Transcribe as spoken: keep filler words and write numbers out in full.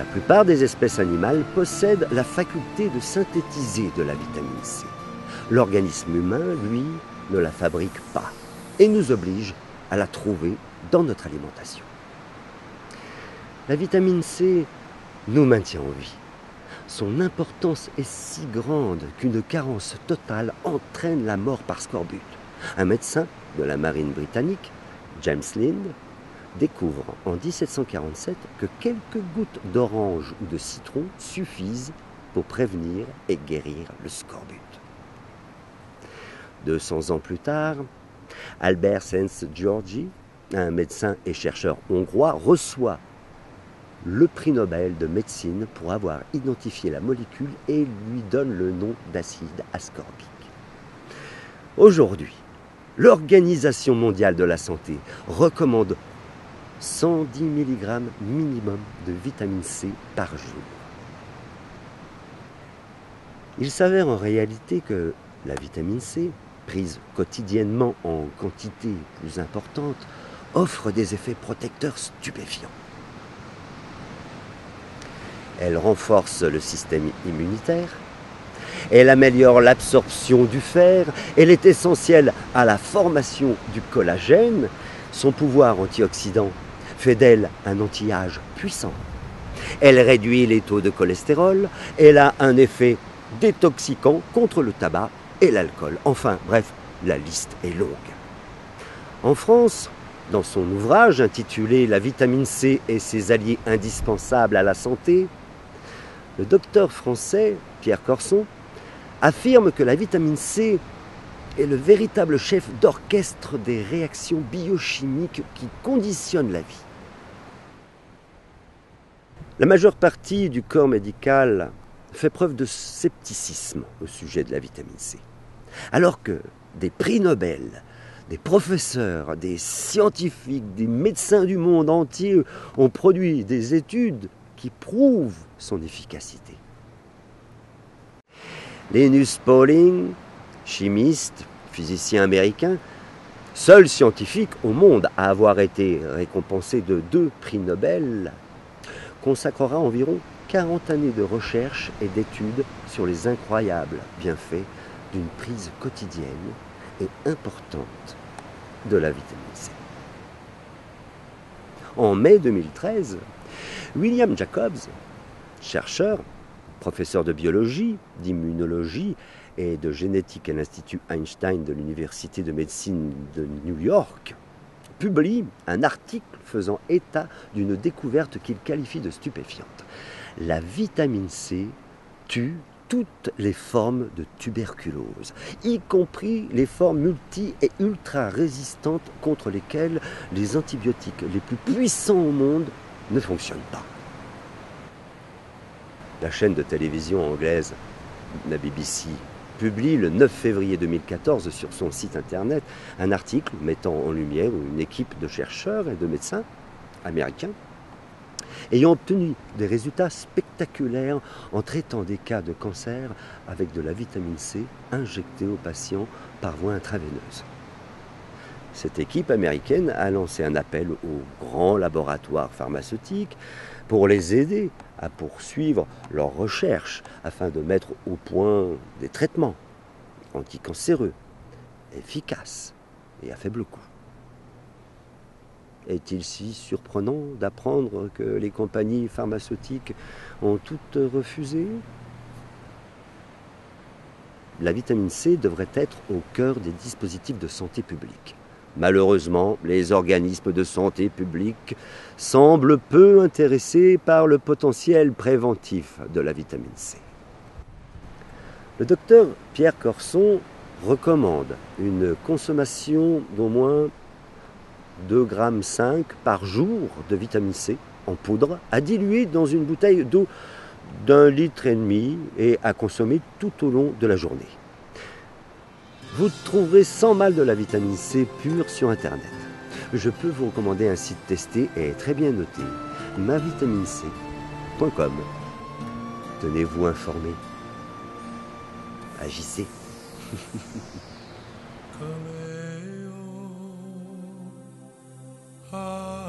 La plupart des espèces animales possèdent la faculté de synthétiser de la vitamine C. L'organisme humain, lui, ne la fabrique pas et nous oblige à la trouver dans notre alimentation. La vitamine C nous maintient en vie. Son importance est si grande qu'une carence totale entraîne la mort par scorbut. Un médecin de la marine britannique, James Lind, découvre en dix-sept cent quarante-sept que quelques gouttes d'orange ou de citron suffisent pour prévenir et guérir le scorbut. deux cents ans plus tard, Albert Szent-Györgyi, un médecin et chercheur hongrois, reçoit le prix Nobel de médecine pour avoir identifié la molécule et lui donne le nom d'acide ascorbique. Aujourd'hui, l'Organisation mondiale de la santé recommande cent dix milligrammes minimum de vitamine C par jour. Il s'avère en réalité que la vitamine C, prise quotidiennement en quantité plus importante, offre des effets protecteurs stupéfiants. Elle renforce le système immunitaire, elle améliore l'absorption du fer, elle est essentielle à la formation du collagène, son pouvoir antioxydant fait d'elle un anti-âge puissant. Elle réduit les taux de cholestérol, elle a un effet détoxiquant contre le tabac et l'alcool. Enfin, bref, la liste est longue. En France, dans son ouvrage intitulé « La vitamine C et ses alliés indispensables à la santé », le docteur français Pierre Corson affirme que la vitamine C est le véritable chef d'orchestre des réactions biochimiques qui conditionnent la vie. La majeure partie du corps médical fait preuve de scepticisme au sujet de la vitamine C. Alors que des prix Nobel, des professeurs, des scientifiques, des médecins du monde entier ont produit des études qui prouvent son efficacité. Linus Pauling, chimiste, physicien américain, seul scientifique au monde à avoir été récompensé de deux prix Nobel, consacrera environ quarante années de recherche et d'études sur les incroyables bienfaits d'une prise quotidienne et importante de la vitamine C. En mai deux mille treize, William Jacobs, chercheur, professeur de biologie, d'immunologie et de génétique à l'Institut Einstein de l'Université de médecine de New York, publie un article faisant état d'une découverte qu'il qualifie de stupéfiante. La vitamine C tue toutes les formes de tuberculose, y compris les formes multi- et ultra-résistantes contre lesquelles les antibiotiques les plus puissants au monde ne fonctionnent pas. La chaîne de télévision anglaise, la B B C, publie le neuf février deux mille quatorze sur son site internet un article mettant en lumière une équipe de chercheurs et de médecins américains ayant obtenu des résultats spectaculaires en traitant des cas de cancer avec de la vitamine C injectée aux patients par voie intraveineuse. Cette équipe américaine a lancé un appel aux grands laboratoires pharmaceutiques pour les aider à poursuivre leurs recherches afin de mettre au point des traitements anticancéreux, efficaces et à faible coût. Est-il si surprenant d'apprendre que les compagnies pharmaceutiques ont toutes refusé ? La vitamine C devrait être au cœur des dispositifs de santé publique. Malheureusement, les organismes de santé publique semblent peu intéressés par le potentiel préventif de la vitamine C. Le docteur Pierre Corson recommande une consommation d'au moins deux virgule cinq grammes par jour de vitamine C en poudre à diluer dans une bouteille d'eau d'un litre et demi et à consommer tout au long de la journée. Vous trouverez sans mal de la vitamine C pure sur Internet. Je peux vous recommander un site testé et très bien noté, ma vitamine C point com. Tenez-vous informé. Agissez. Ah